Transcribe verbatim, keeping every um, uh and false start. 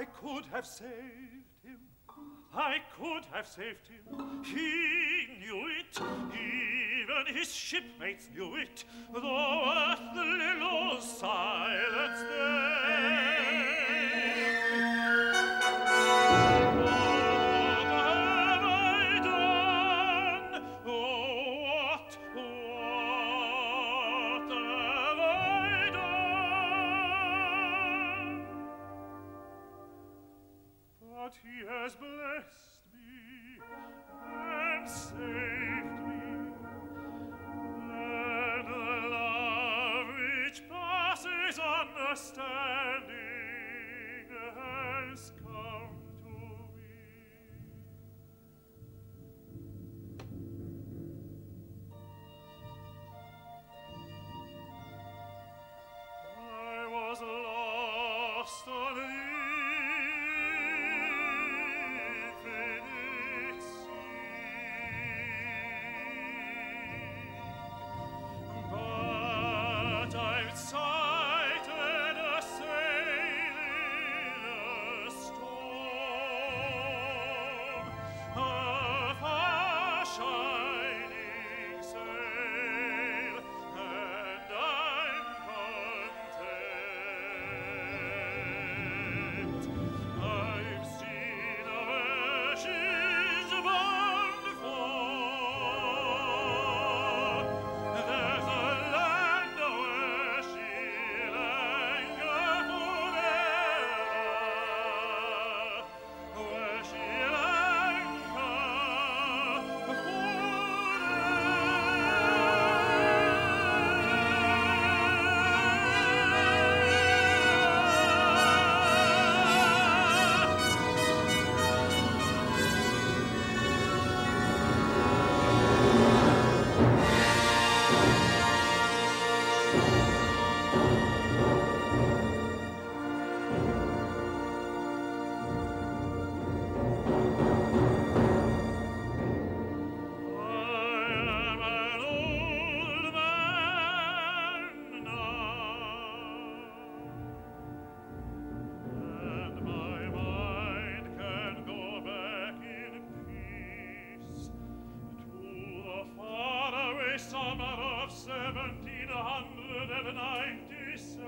could have saved him. I could have saved him. He knew it. Even his shipmates knew it. Though at the little silence there. He has blessed me and saved me, and the love which passes understanding has come to me. I was lost on the summer of seventeen ninety-seven.